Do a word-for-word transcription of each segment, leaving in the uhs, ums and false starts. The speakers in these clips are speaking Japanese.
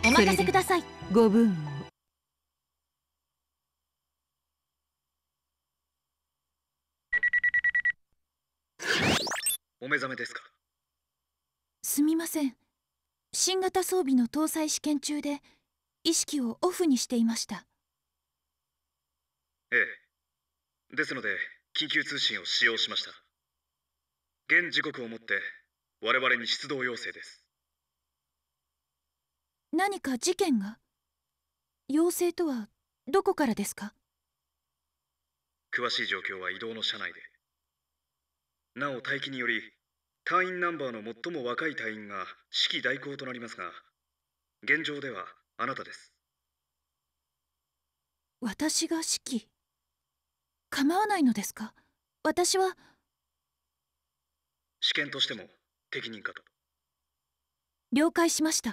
お任せください。 ご分を。 お目覚めですか？ すみません。新型装備の搭載試験中で意識をオフにしていました。 ええ。ですので緊急通信を使用しました。現時刻をもって我々に出動要請です。 何か事件が？要請とはどこからですか？ 詳しい状況は移動の車内で。なお待機により隊員ナンバーの最も若い隊員が指揮代行となりますが、現状ではあなたです。 私が指揮？構わないのですか？私は。 試験としても適任かと。 了解しました。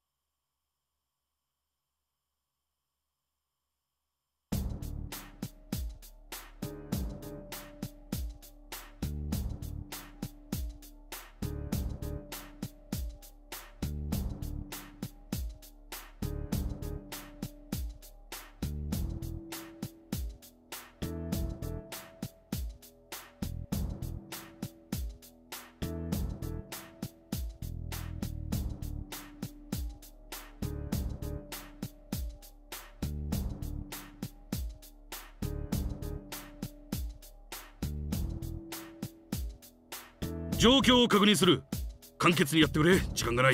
状況を確認する。簡潔にやってくれ、時間がない。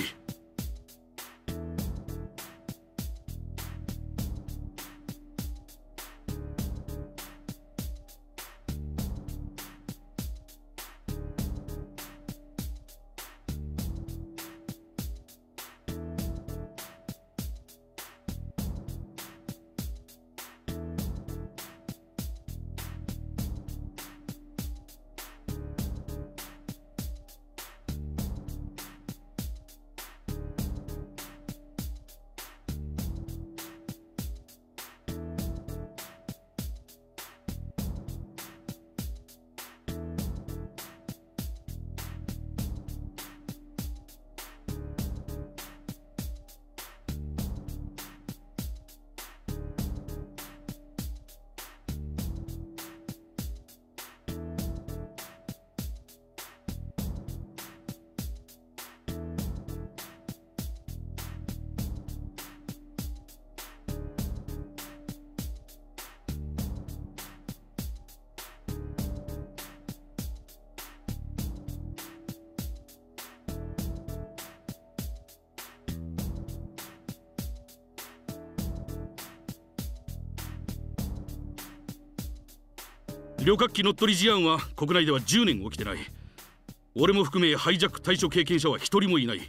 旅客機乗っ取り事案は国内ではじゅうねん起きてない。俺も含めハイジャック対処経験者は一人もいない。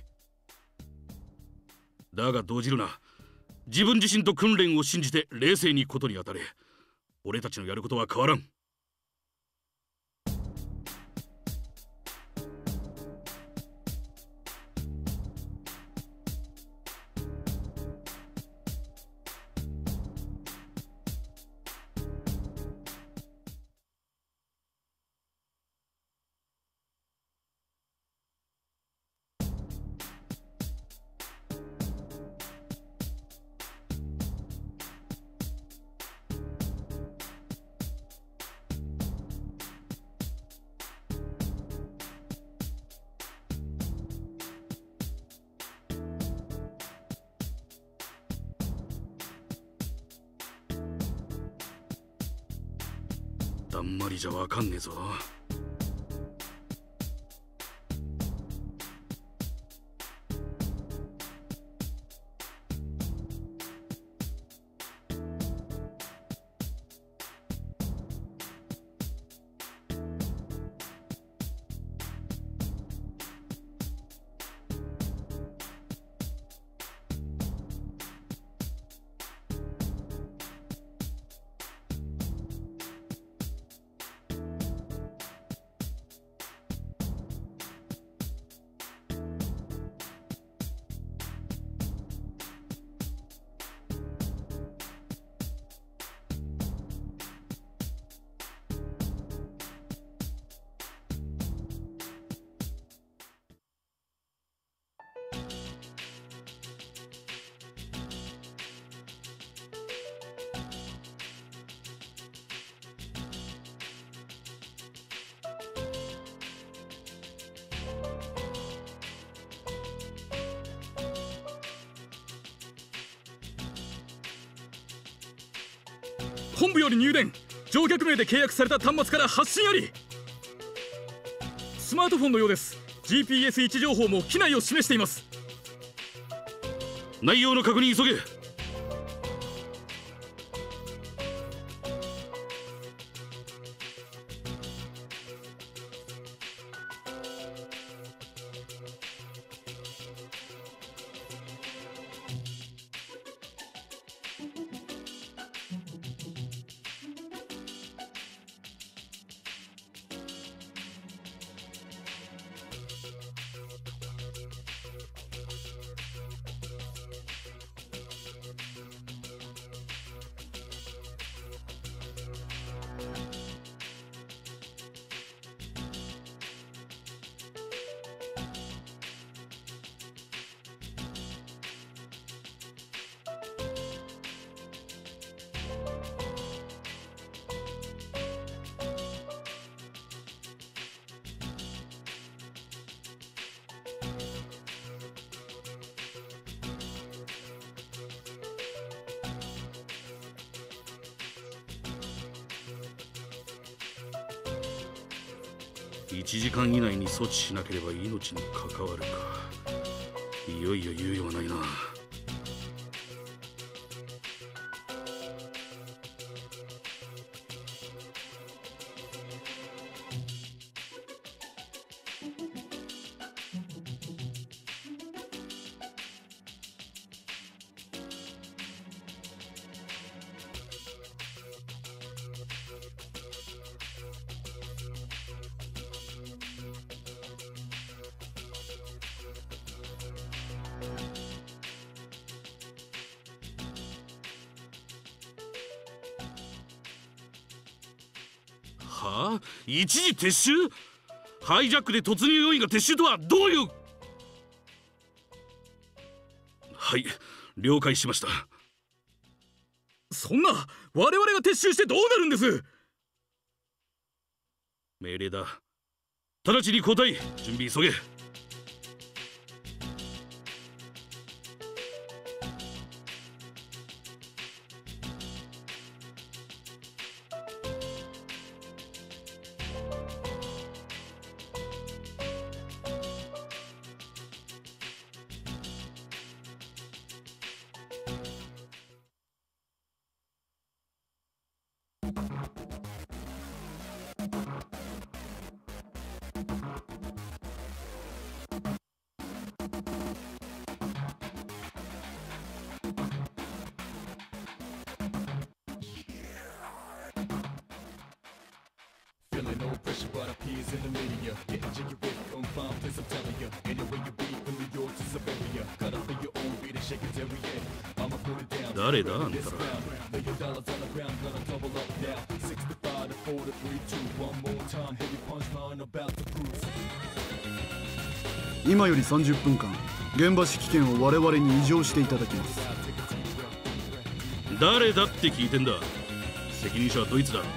だが動じるな。自分自身と訓練を信じて冷静にことに当たれ。俺たちのやることは変わらん。あんまりじゃわかんねえぞ。 本部より入電。乗客名で契約された端末から発信あり。スマートフォンのようです。 ジーピーエス 位置情報も機内を示しています。 内容の確認急げ。いちじかん以内に措置しなければ命に関わるか。いよいよ猶予はないな。はあ、一時撤収？ハイジャックで突入要員が撤収とはどういう？はい、了解しました。 そんな、我々が撤収してどうなるんです？ 命令だ。直ちに交代、準備急げ。誰だあんたら。 今よりさんじゅっぷんかん現場指揮権を我々に移譲していただきます。 誰だって聞いてんだ。責任者はドイツだ。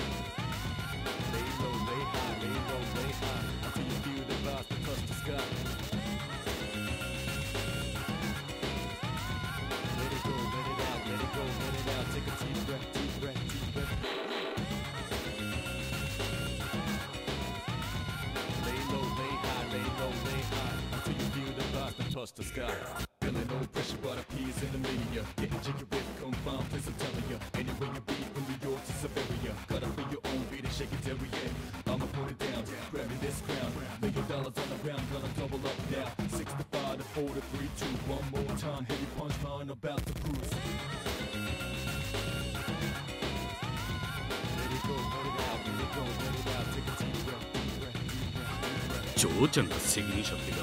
ジョーちゃんが責任者ってか。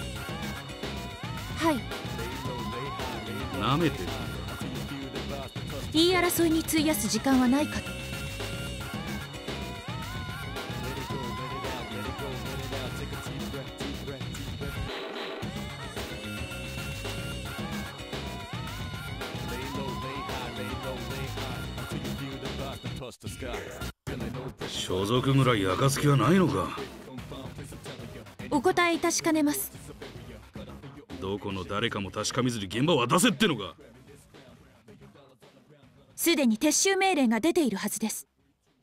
はい。 なめてるんだ。 言い争いに費やす時間はないかと。 所属ぐらい暁はないのか。 お答えいたしかねます。 どこの誰かも確かめずに現場を渡せってのか。 すでに撤収命令が出ているはずです。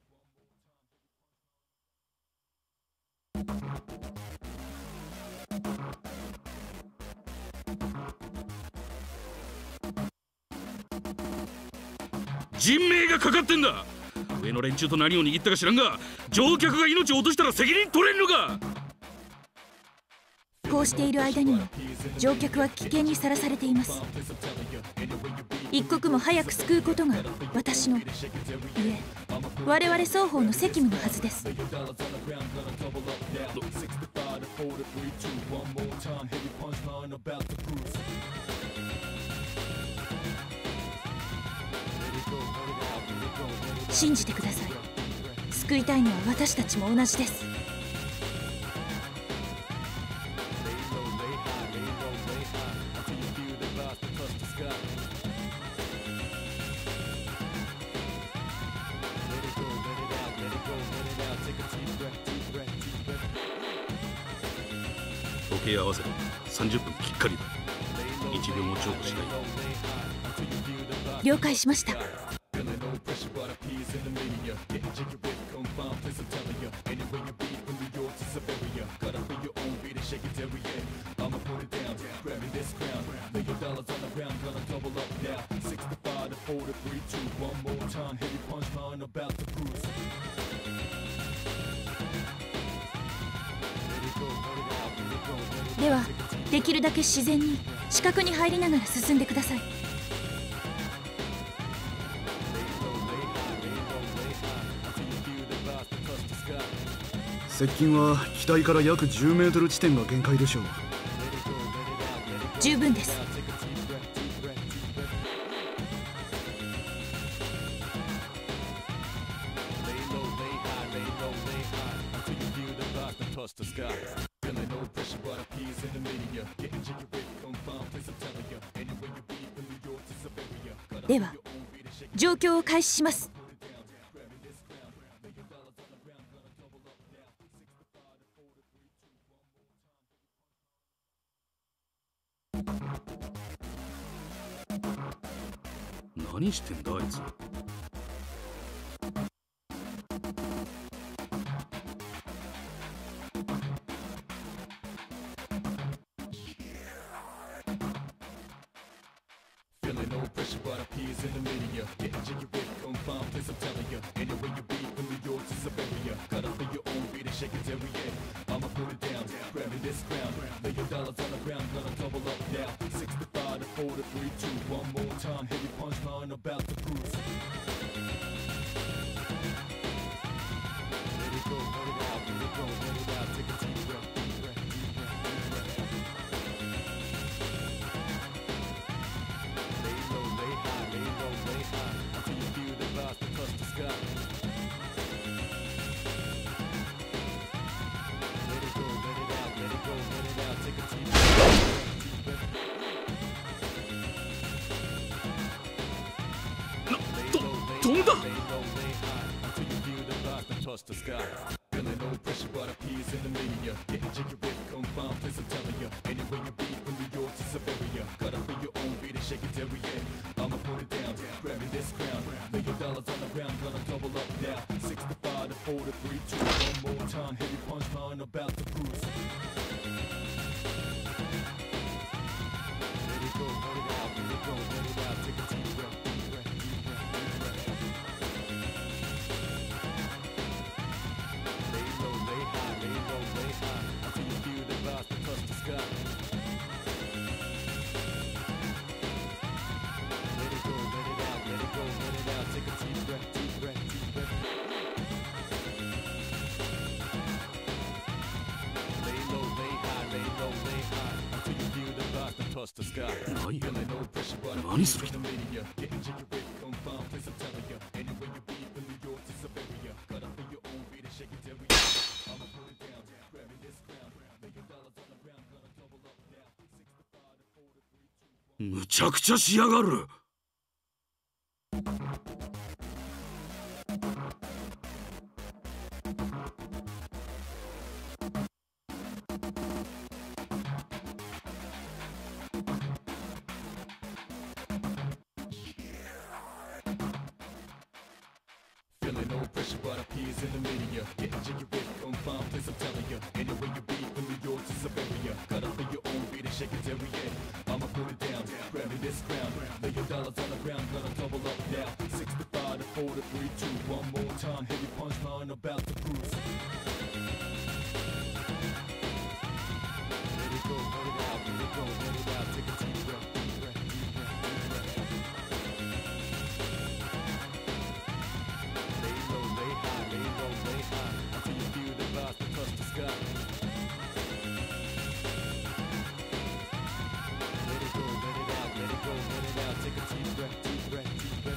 人命がかかってんだ。上の連中と何を握ったか知らんが、乗客が命を落としたら責任取れんのか。 こうしている間にも乗客は危険にさらされています。一刻も早く救うことが私の、いえ我々双方の責務のはずです。信じてください。救いたいのは私たちも同じです。 時計合わせろ。さんじゅっぷんきっかりだ。いちびょうも超過しない。 了解しました。ではできるだけ自然に視覚に入りながら進んでください。 接近は機体から約じゅうメートル地点が限界でしょう。 十分です。では状況を開始します。 何してんだあいつ。飛んだ。何何する気だ。むちゃくちゃしやがる。 Feeling no pressure, but appears in the media. Getting jiggy with confined place, I'm telling ya. Anyway you be, when the yours is a barrier. Cut up for your own beat and shake it every day. I'ma put it down, grabbing this crown. Lay your dollars on the ground, gonna double up now. sixty-five to four to three, two, one more time. Heavy punchline about to cruise. Let it go, let it out, let it go, let it out. Take a deep breath, deep breath, deep breath, deep breath. Lay low, lay high, lay low, lay high. Until you feel the vibes that touch the sky. Let it go, let it out, let it go, let it out. Take a deep breath, deep breath, deep breath.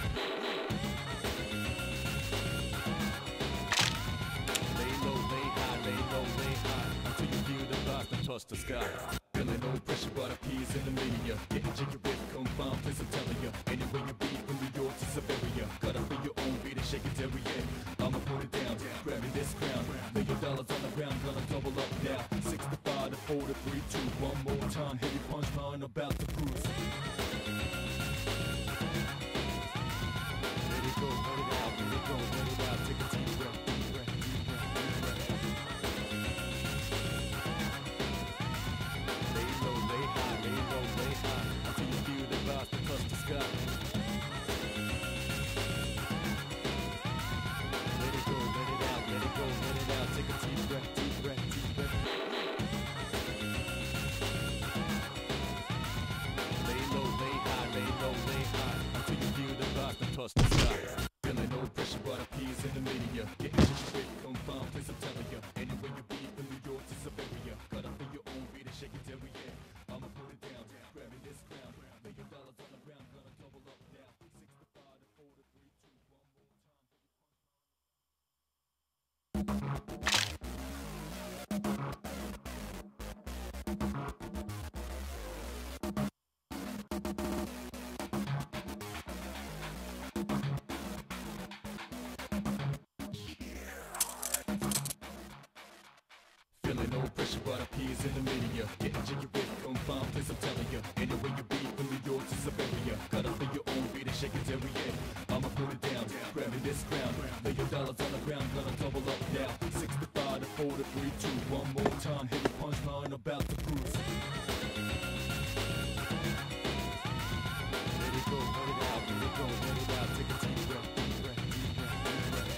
Lay low, lay high, lay low, lay high. Until you feel the vibes that touch the sky. Feeling no pressure, but appears in the media. Getting jiggy with confined place, I'm telling ya. Anyway you be, when the yours is a barrier. Cut up for your own beat and shake it every day. I'ma put it down, grabbing this crown. Lay your dollars on the ground, gonna double up now. sixty-five to four to three, two, one more time. Heavy punchline about to cruise. Let it go, let it out, let it go, let it out. Take a deep breath, deep breath, deep breath, deep breath. Lay low, lay high, lay low, lay high. Until you feel the vibes that touch the sky. Let it go, let it out, let it go, let it out. Take a deep breath, deep breath, deep breath. Lay low, lay high, lay low, lay high. Until you feel the vibes that touch the sky. Feeling no pressure, but appears in the media. Getting jiggy with confined place, I'm telling ya. Anyway you be, when the yours is a barrier. Cut up for your own beat and shake it every day. I'ma put it down, grabbing this crown. Lay your dollars on the ground, gonna double up now. sixty-five to four to three, two, one more time. Feeling no pressure, but appears in the media. Getting jiggy with confined place, I'm telling ya. Anyway you be, when the yours is a barrier. Cut up for your own beat and shake it every day. I'ma put it down, grabbing this crown. Lay your dollars on the ground, gonna double up now. sixty-five to four to three, two, one more time. Heavy punchline about to cruise. Let it go, let it out, let it go, let it out. Take a deep breath, deep breath, deep breath, deep breath.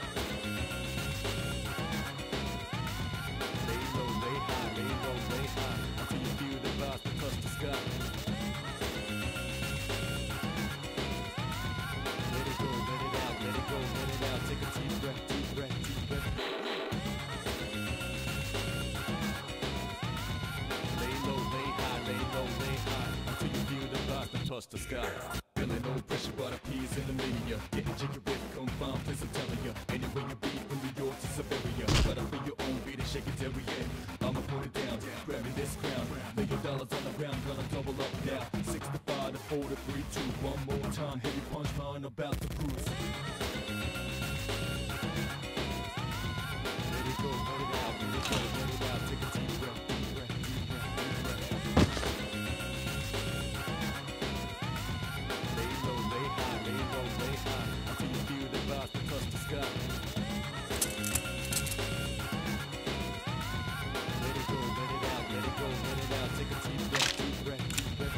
Lay low, lay high, lay low, lay high. Until you feel the vibes that touch the sky. Let it go, let it out, let it go, let it out. Take a deep breath, deep breath, deep breath. Lay low, lay high, lay low, lay high. Until you feel the vibes that touch the sky. Feeling no pressure, but appears in the media. Getting jiggy with confined place, I'm telling ya. Anyway you be, when the yours is a barrier. Cut up for your own beat and shake it every day. I'ma put it down, grabbing this crown. Lay your dollars on the ground, gonna double up now. sixty-five to four to three, two, one more time. Heavy punchline about to cruise. Let it go, let it out, let it go, let it out. Take a deep breath, deep breath, deep breath, deep breath. Lay low, lay high, lay low, lay high. Until you feel the vibes that touch the sky. Let it go, let it out, let it go, let it out. Take a deep breath, deep breath, deep breath.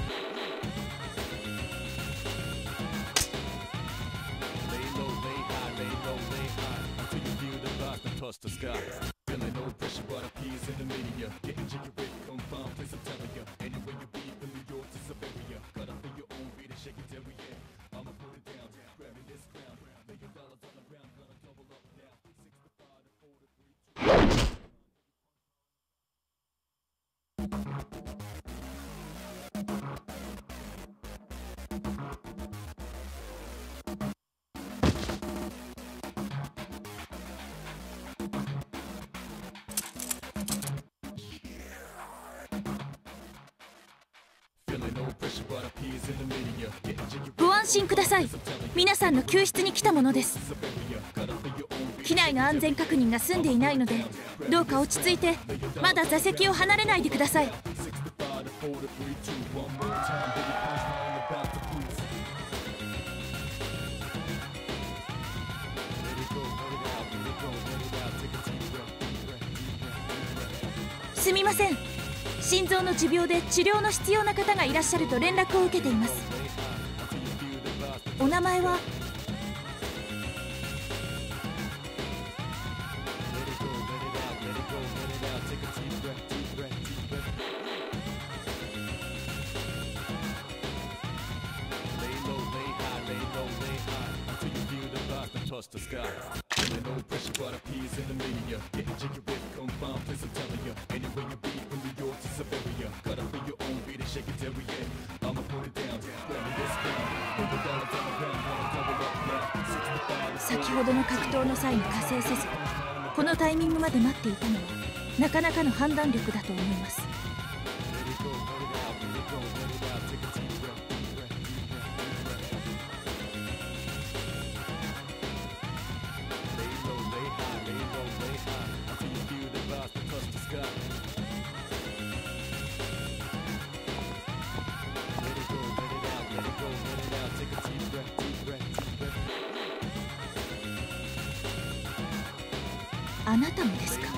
Lay low, lay high, lay low, lay high. Until you feel the vibes that touch the sky. Feeling no pressure, but appears in the media. Getting jiggy with confined place, I'm telling ya. Anyway you be, when the yours is a barrier. Cut up for your own beat and shake it every day. I'ma put it down, grabbing this crown. Lay your dollars on the ground, gonna double up now. sixty-five to four to three, two. Feeling no pressure, but appears in the media. Getting jiggy with ご安心ください。皆さんの救出に来たものです。機内の安全確認が済んでいないので、どうか落ち着いて、まだ座席を離れないでください。 Let すみません。心臓の持病で治療の必要な方がいらっしゃると連絡を受けています。お名前は？先ほどの格闘の際に加勢せず、このタイミングまで待っていたのはなかなかの判断力だと思います。あなたもですか？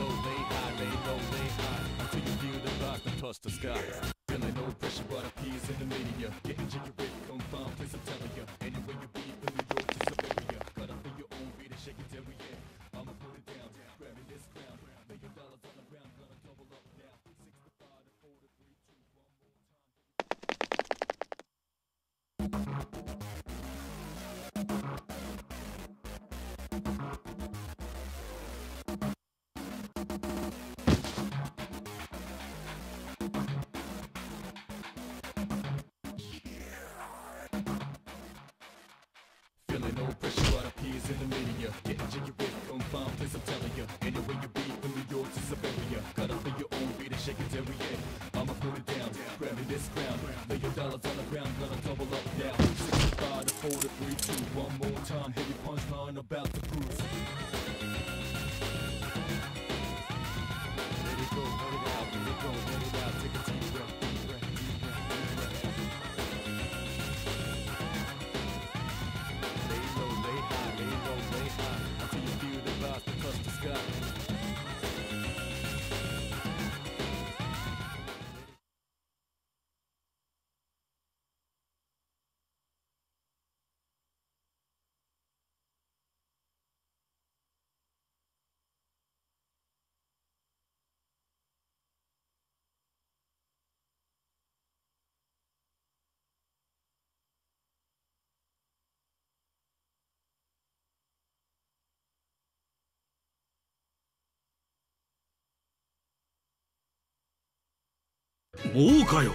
もうかよ。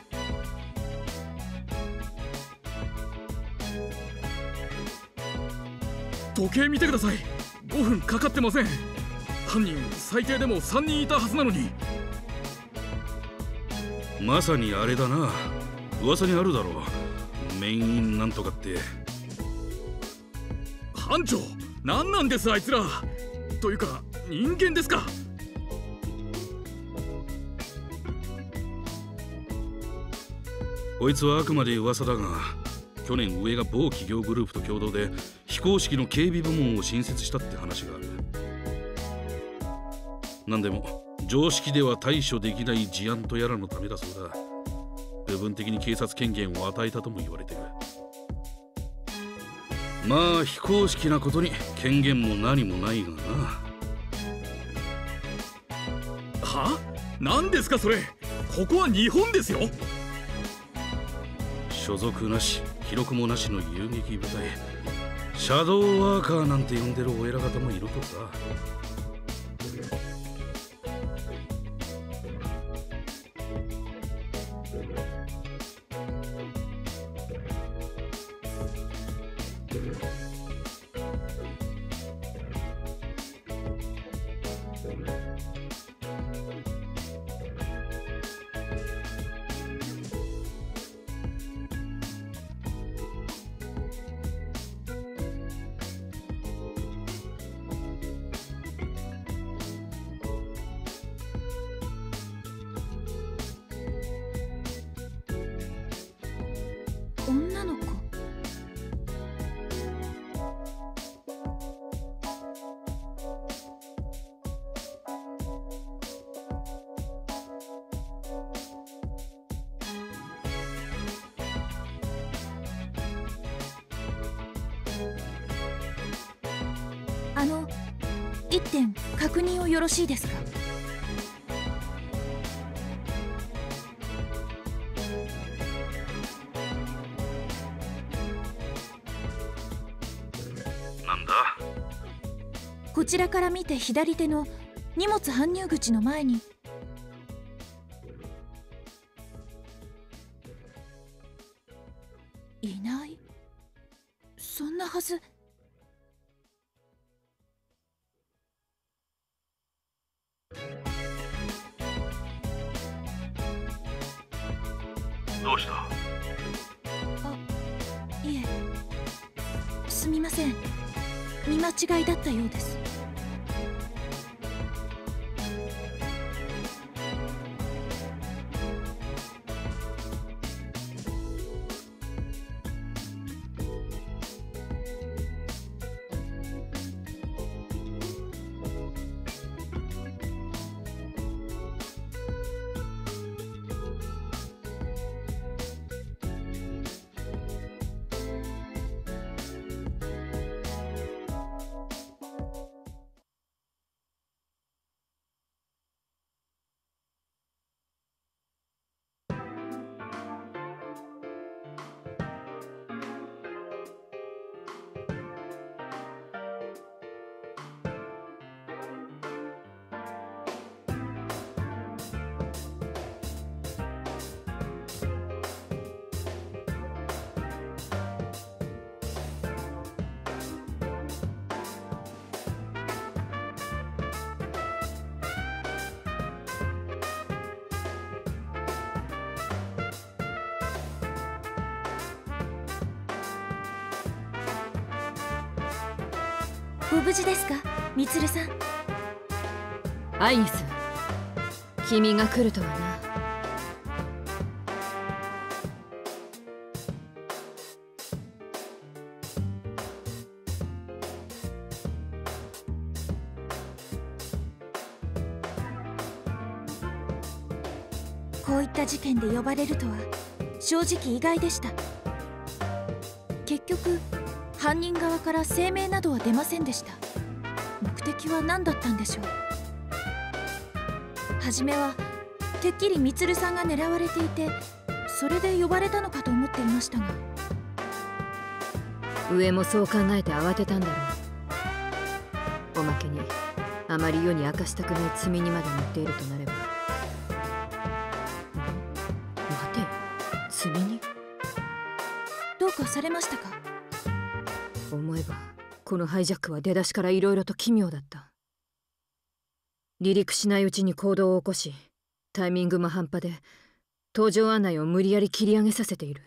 時計見てください。ごふんかかってません。犯人最低でもさんにんいたはずなのに。 まさにあれだな。噂にあるだろう、メインなんとかって。 班長、何なんですあいつら。というか人間ですか？ こいつはあくまで噂だが、去年上が某企業グループと共同で非公式の警備部門を新設したって話がある。なんでも常識では対処できない事案とやらのためだそうだ。部分的に警察権限を与えたとも言われてる。まあ非公式なことに権限も何もないがな。 は？何ですかそれ。ここは日本ですよ。 所属なし記録もなしの遊撃部隊、シャドーワーカーなんて呼んでるお偉方もいるとさ。 あの一点確認をよろしいですか？ なんだ？ こちらから見て左手の荷物搬入口の前にいない。そんなはず。 どうした？ あ、いえ、すみません。見間違いだったようです。ご無事ですか、みつるさん。 アイギス、君が来るとはな。 こういった事件で呼ばれるとは正直意外でした。結局犯人側から声明などは出ませんでした。目的は何だったんでしょう。初めはてっきりみつるさんが狙われていて、それで呼ばれたのかと思っていましたが。 上もそう考えて慌てたんだろう。おまけにあまり世に明かしたくない罪にまで乗っているとなれば。待て、罪に？ どうかされましたか？ 思えばこのハイジャックは出だしからいろいろと奇妙だった。離陸しないうちに行動を起こし、タイミングも半端で搭乗案内を無理やり切り上げさせている。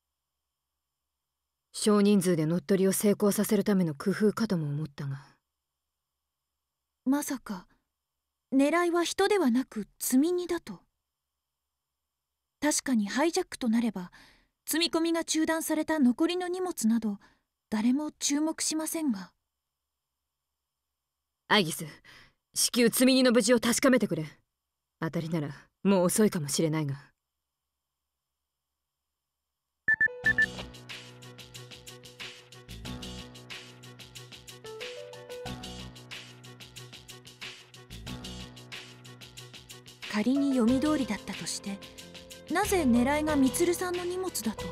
少人数で乗っ取りを成功させるための工夫かとも思ったが。 まさか狙いは人ではなく積み荷だと。確かにハイジャックとなれば積み込みが中断された残りの荷物など誰も注目しませんが。 アイギス、至急積み荷の無事を確かめてくれ。当たりならもう遅いかもしれないが。 仮に読み通りだったとして、なぜ狙いがみつるさんの荷物だと？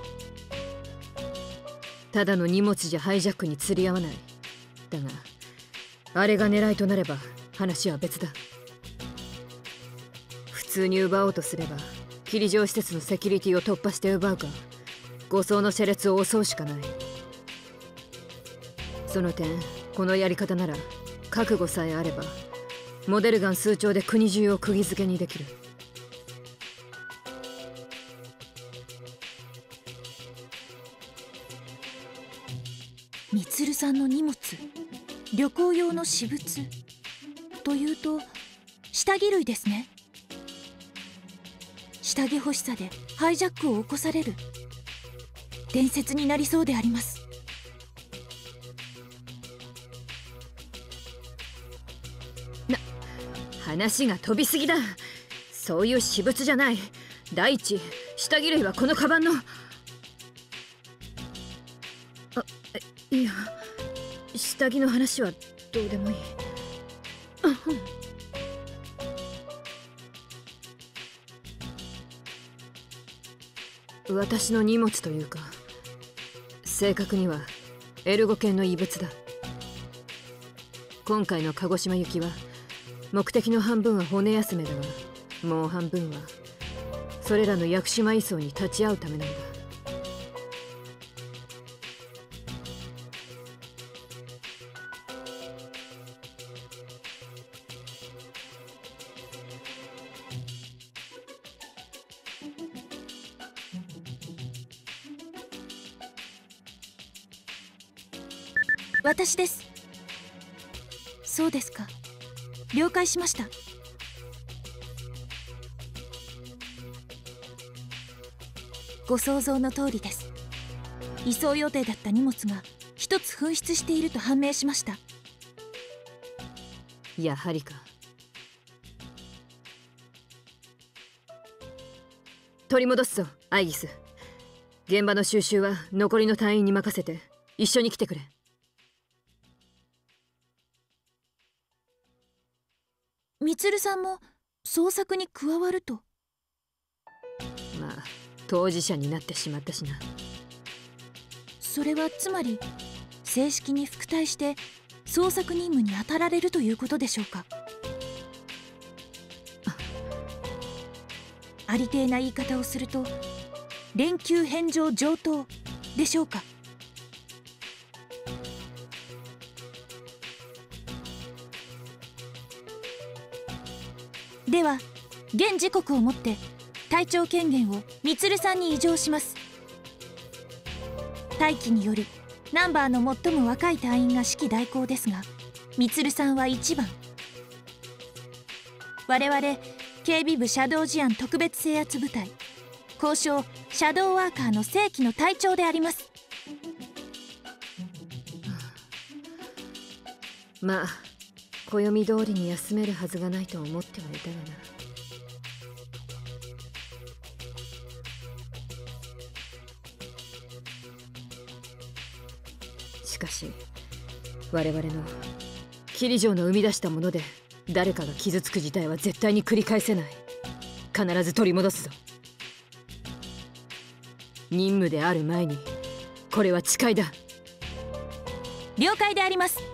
ただの荷物じゃハイジャックに釣り合わない。だがあれが狙いとなれば話は別だ。普通に奪おうとすれば霧状施設のセキュリティを突破して奪うか、護送の車列を襲うしかない。その点このやり方なら覚悟さえあればモデルガン数丁で国中を釘付けにできる。 みつるさんの荷物、旅行用の私物というと下着類ですね。下着欲しさでハイジャックを起こされる。伝説になりそうであります。 な、話が飛びすぎだ。そういう私物じゃない。第一、下着類はこのカバンの。あ、いや、下着の話はどうでもいい。私の荷物というか、正確にはエルゴ犬の遺物だ。今回の鹿児島行きは目的の半分は骨休めだが、もう半分はそれらの屋久島移送に立ち会うためなんだ。 私です。そうですか、了解しました。ご想像の通りです。移送予定だった荷物が一つ紛失していると判明しました。 やはりか。取り戻すぞ、アイギス。現場の収集は残りの隊員に任せて一緒に来てくれ。 みつるさんも捜索に加わると。 まあ当事者になってしまったしな。 それはつまり正式に服隊して捜索任務に当たられるということでしょうか。ありていな言い方をすると連休返上上等でしょうか。では現時刻をもって隊長権限をみつるさんに移譲します。待機によりナンバーの最も若い隊員が指揮代行ですが、みつるさんはいちばん。我々警備部シャドウ事案特別制圧部隊交渉シャドウワーカーの正規の隊長であります。 まあ暦通りに休めるはずがないと思ってはいたがな。しかし我々の霧城の生み出したもので誰かが傷つく事態は絶対に繰り返せない。必ず取り戻すぞ。任務である前にこれは誓いだ。 了解であります。